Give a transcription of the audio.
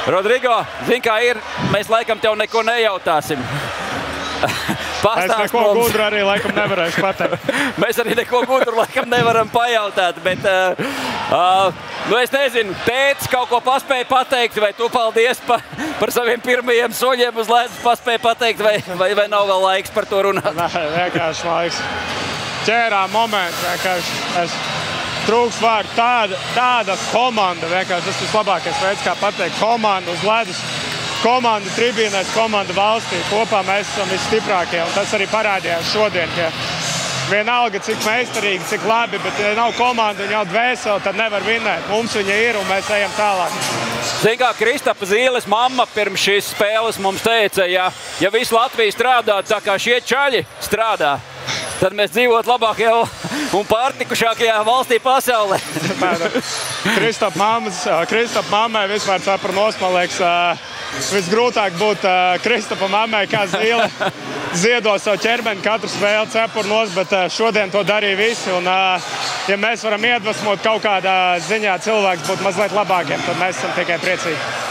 Rodrigo, zini, kā ir, mēs laikam tev neko nejautāsim. Es neko gudru arī laikam nevarēšu pateikt. Mēs arī neko gudru laikam nevaram pajautāt, bet nu es nezinu, tētis kaut ko paspēja pateikt, vai tu paldies par saviem pirmajiem soļiem uz ledus paspēja pateikt, vai nav vēl laiks par to runāt? Nē, vienkārši laiks. Ķērām momentu, vienkārši. Trūks vārdu, tāda komanda, vienkārši tas vislabākais veids, kā pateikt, komanda uz ledus, komanda tribīnēs, komanda valstī. Kopā mēs esam visstiprākie, un tas arī parādījās šodien, ka vienalga, cik meistarīgi, cik labi, bet ja nav komanda un jau dvēseli, tad nevar vinēt. Mums viņa ir, un mēs ejam tālāk. Zini, kā Kristapa Zīles mamma pirms šīs spēles mums teica, ja visu Latviju strādā tā kā šie čaļi strādā, tad mēs dzīvot labākajā un pārtikušākajā valstī pasaulē. Kristapa mammai vispār cepur nos, man liekas, visgrūtāk būt Kristapa mammai, kā Zīle ziedo savu ķermeni, katru spēli cepur nos, bet šodien to darīja visi. Un, ja mēs varam iedvesmot kaut kādā ziņā cilvēks būt mazliet labākiem, tad mēs esam tikai priecīgi.